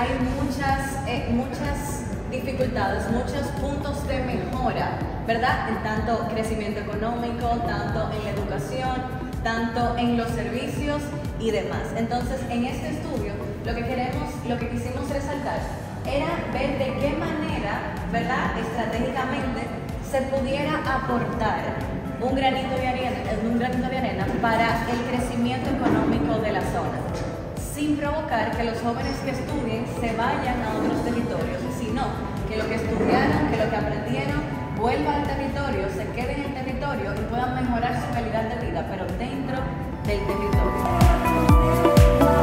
hay muchas dificultades, muchos puntos de mejora, ¿verdad? En tanto crecimiento económico, tanto en la educación, tanto en los servicios y demás. Entonces, en este estudio, lo que quisimos resaltar era ver de qué manera, ¿verdad?, estratégicamente se pudiera aportar un granito de arena para el crecimiento económico de la zona, sin provocar que los jóvenes que estudien se vayan a otros territorios, sino que lo que estudiaron, que lo que aprendieron, vuelva al territorio, se quede en el territorio y puedan mejorar su calidad de vida, pero dentro del territorio.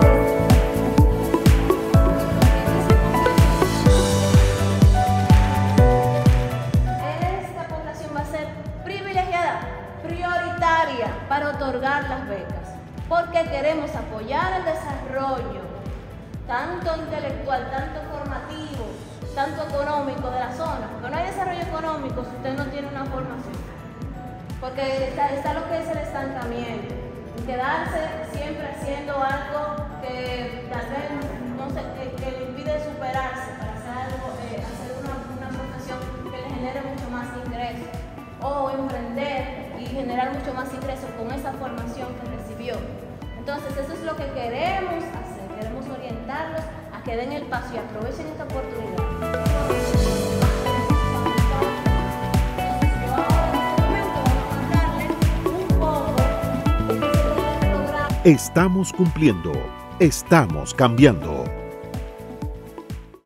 Prioritaria para otorgar las becas, porque queremos apoyar el desarrollo tanto intelectual, tanto formativo, tanto económico de la zona, porque no hay desarrollo económico si usted no tiene una formación, porque está lo que es el estancamiento, quedarse siempre haciendo algo que tal vez no sé, que le impide superarse para hacer una profesión que le genere mucho más ingresos, o emprender y generar mucho más ingresos con esa formación que recibió. Entonces, eso es lo que queremos hacer, queremos orientarlos a que den el paso y aprovechen esta oportunidad. Estamos cumpliendo, estamos cambiando.